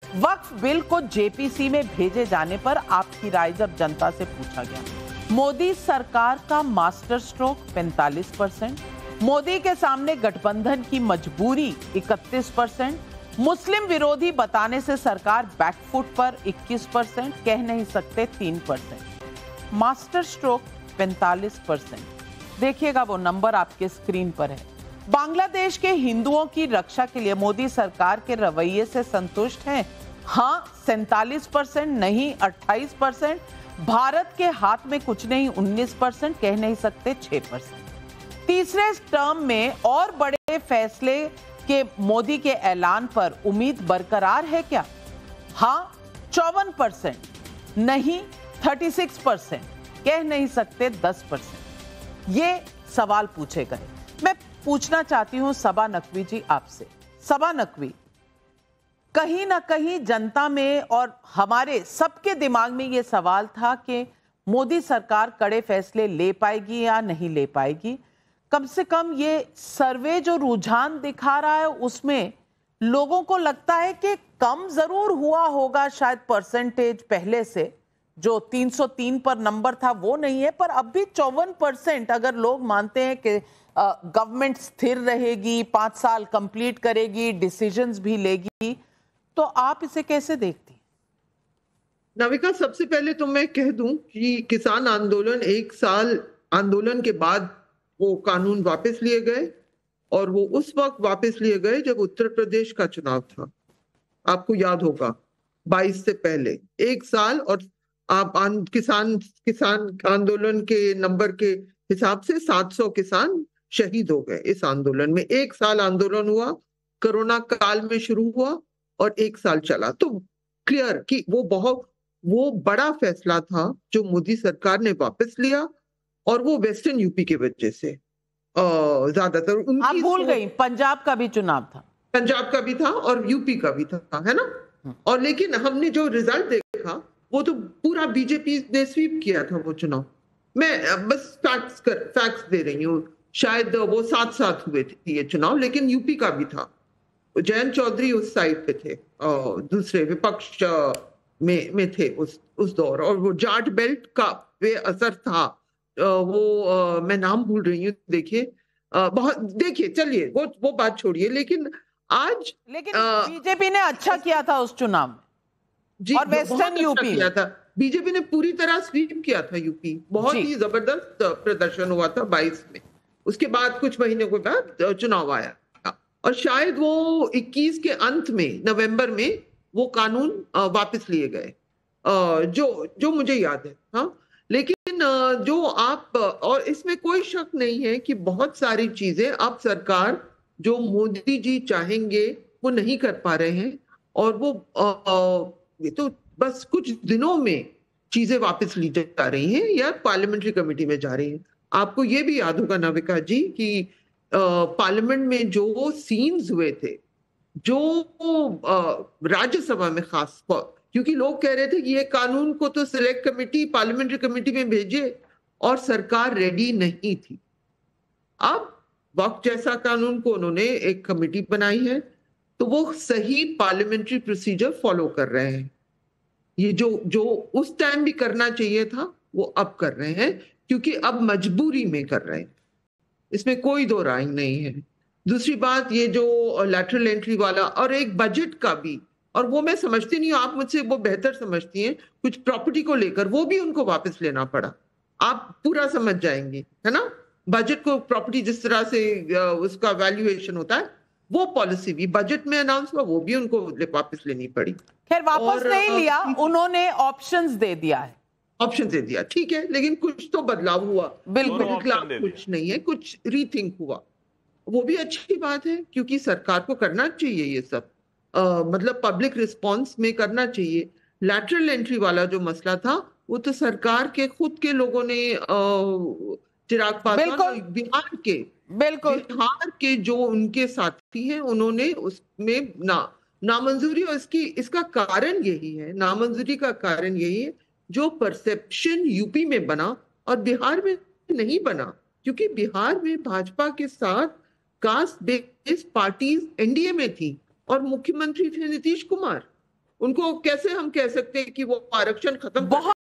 वक्फ bill को JPC में भेजे जाने पर आपकी राय जब जनता से पूछा गया, मोदी सरकार का मास्टर स्ट्रोक 45%, मोदी के सामने गठबंधन की मजबूरी 31%, मुस्लिम विरोधी बताने से सरकार बैकफुट पर 21%, कह नहीं सकते 3%, मास्टर स्ट्रोक 45%। देखिएगा वो नंबर आपके स्क्रीन पर है। बांग्लादेश के हिंदुओं की रक्षा के लिए मोदी सरकार के रवैये से संतुष्ट हैं? हाँ 47%, नहीं 28%, भारत के हाथ में कुछ नहीं 19%, कह नहीं सकते 6%। तीसरे टर्म में और बड़े फैसले के मोदी के ऐलान पर उम्मीद बरकरार है क्या? हाँ 54%, नहीं 36%, कह नहीं सकते 10%। ये सवाल पूछे गए। मैं पूछना चाहती हूं सबा नकवी जी आपसे। सबा नकवी, कहीं ना कहीं जनता में और हमारे सबके दिमाग में यह सवाल था कि मोदी सरकार कड़े फैसले ले पाएगी या नहीं ले पाएगी। कम से कम ये सर्वे जो रुझान दिखा रहा है उसमें लोगों को लगता है कि कम जरूर हुआ होगा शायद परसेंटेज पहले से, जो 303 पर नंबर था वो नहीं है, पर अब भी 54% अगर लोग मानते हैं कि गवर्नमेंट स्थिर रहेगी, 5 साल कंप्लीट करेगी, डिसीजंस भी लेगी, तो आप इसे कैसे देखती? नाविका, सबसे पहले तो मैं कह दूं कि किसान आंदोलन 1 साल आंदोलन के बाद वो कानून वापस लिए गए, और वो उस वक्त वापस लिए गए जब उत्तर प्रदेश का चुनाव था। आपको याद होगा 22 से पहले 1 साल, और आप किसान आंदोलन के नंबर के हिसाब से 700 किसान शहीद हो गए इस आंदोलन में। 1 साल आंदोलन हुआ, कोरोना काल में शुरू हुआ और 1 साल चला। तो क्लियर कि वो बड़ा फैसला था जो मोदी सरकार ने वापस लिया, और वो वेस्टर्न यूपी की वजह से ज्यादातर। आप भूल गई पंजाब का भी चुनाव था, पंजाब का भी था और यूपी का भी था, है ना। और लेकिन हमने जो रिजल्ट देखा वो तो पूरा बीजेपी ने स्वीप किया था वो चुनाव। मैं बस फैक्ट्स दे रही हूँ। शायद वो साथ हुए थे ये चुनाव, लेकिन यूपी का भी था। जयंत चौधरी उस साइड पे थे, दूसरे विपक्ष में थे उस दौर, और वो जाट बेल्ट का वे असर था। मैं नाम भूल रही हूँ, देखिए बहुत, देखिए चलिए वो बात छोड़िए। लेकिन बीजेपी ने अच्छा किया था उस चुनाव में जी, और वेस्टर्न यूपी किया था। बीजेपी ने पूरी तरह स्वीप किया था यूपी, बहुत ही जबरदस्त प्रदर्शन हुआ था 22 में। उसके बाद कुछ महीनों के बाद चुनाव आया, और शायद वो 21 के अंत में, नवंबर में वो कानून वापस लिए गए, जो मुझे याद है। हाँ, लेकिन जो आप, और इसमें कोई शक नहीं है कि बहुत सारी चीजें अब सरकार जो मोदी जी चाहेंगे वो नहीं कर पा रहे हैं, और वो ये तो बस कुछ दिनों में चीजें वापस ली जा रही हैं या पार्लियामेंट्री कमेटी में जा रही हैं। आपको ये भी याद होगा नाविका जी कि पार्लियामेंट में जो सीन्स हुए थे, जो राज्यसभा में खास, क्योंकि लोग कह रहे थे कि ये कानून को तो सिलेक्ट कमेटी, पार्लियामेंट्री कमेटी में भेजे, और सरकार रेडी नहीं थी। अब वक्त जैसा कानून को उन्होंने एक कमेटी बनाई है, तो वो सही पार्लियामेंट्री प्रोसीजर फॉलो कर रहे हैं। ये जो उस टाइम भी करना चाहिए था वो अब कर रहे हैं, क्योंकि अब मजबूरी में कर रहे हैं, इसमें कोई दो राय नहीं है। दूसरी बात, ये जो लैटरल एंट्री वाला, और एक बजट का भी, और वो मैं समझती नहीं हूँ, आप मुझसे वो बेहतर समझती हैं, कुछ प्रॉपर्टी को लेकर वो भी उनको वापस लेना पड़ा। आप पूरा समझ जाएंगे, है ना। बजट को प्रॉपर्टी जिस तरह से उसका वैल्यूएशन होता है, वो पॉलिसी भी बजट में अनाउंस हुआ, वो भी उनको वापस लेनी पड़ी। खैर वापस नहीं लिया, उन्होंने ऑप्शंस दे दिया है। ऑप्शन दे दिया, ठीक है, लेकिन कुछ तो बदलाव हुआ। बिल्कुल कुछ नहीं है, कुछ रीथिंक हुआ, वो भी अच्छी बात है, क्योंकि सरकार को करना चाहिए ये सब। मतलब पब्लिक रिस्पांस में करना चाहिए। लैटरल एंट्री वाला जो मसला था वो तो सरकार के खुद के लोगों ने, चिराग पासवान बिहार के जो उनके साथी हैं, उन्होंने उसमें नामंजूरी, और इसका कारण यही है, नामंजूरी का कारण यही है जो परसेप्शन यूपी में बना और बिहार में नहीं बना, क्योंकि बिहार में भाजपा के साथ कास्ट बेस्ड पार्टीज एनडीए में थी और मुख्यमंत्री थे नीतीश कुमार। उनको कैसे हम कह सकते हैं कि वो आरक्षण खत्म कर बहुत